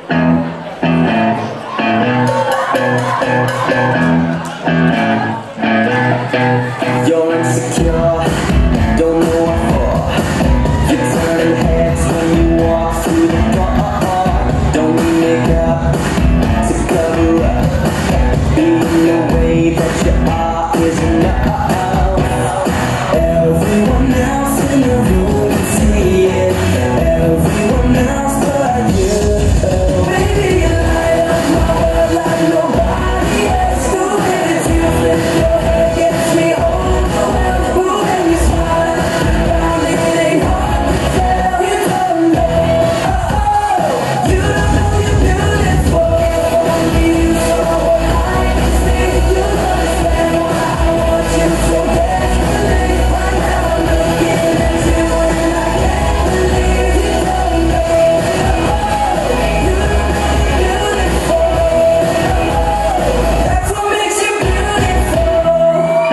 You're insecure, don't know what for. You're turning heads when you walk through the door. Don't need makeup to cover up. Being the way that you are is enough. Everyone else in the room can see it. Everyone else but you. Baby, you light up my world like nobody else. The way that you flip your hair gets me overwhelmed. When you smile, around it ain't hard to tell. You don't know, you don't know you're beautiful. Only you know what I can see. You understand why I want you so desperately. Right now I'm looking at you and I can't believe you don't know. You don't know you're beautiful. That's what makes you beautiful.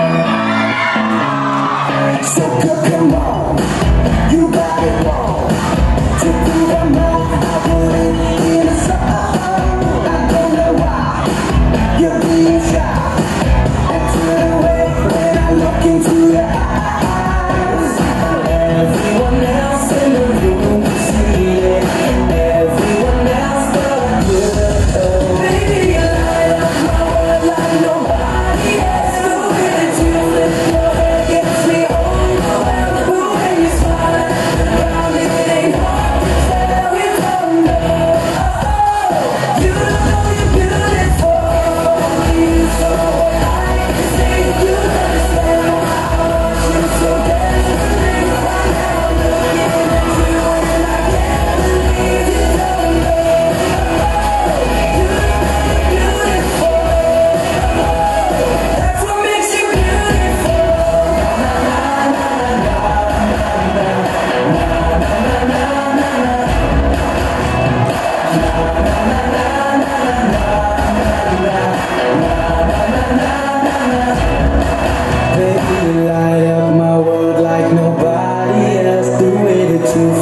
So good, come on, you got it wrong. To prove I'm wrong, I put it in a song. I don't know why you're being shy and turn away when I look into your eyes. Everyone else in the room can see it. Everyone else but you. Baby, you light up my world like nobody else. The way that you flip your hair gets me overwhelmed. When you smile around it ain't hard to tell. You don't know, you don't know you're beautiful. You know what I can see. You understand why I want you so desperately. Right now I'm looking at you and I can't believe you don't know. You don't know you're beautiful. That's what makes you beautiful. Baby, you light up my world like nobody else. The way that you